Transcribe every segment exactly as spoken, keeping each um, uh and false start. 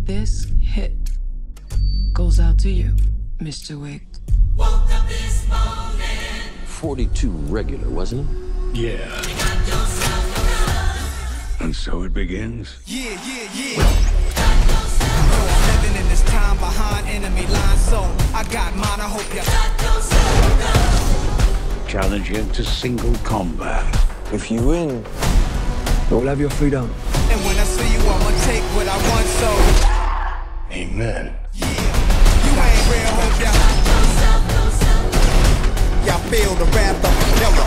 This hit goes out to you, Mister Wick. Woke up this morning. forty-two regular, wasn't it? Yeah. And so it begins. Yeah, yeah, yeah. I'm living in this time behind enemy lines, so I got mine. I hope you Challenge you to single combat. If you win, you'll have your freedom. And when I see you, I'ma take what I want, so Amen. yeah. You ain't real, hope ya. Y'all feel the wrath of the devil.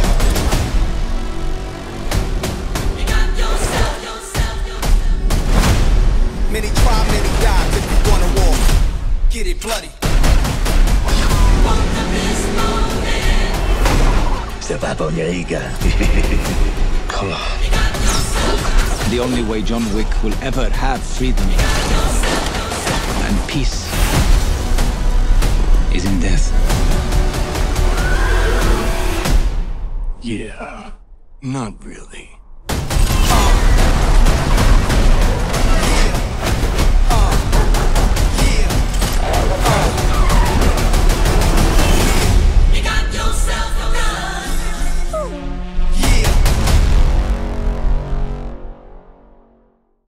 Many try, many die, if you wanna war. Get it bloody. Step up on your ego. Come on. The only way John Wick will ever have freedom and peace is in death. Yeah. Not really.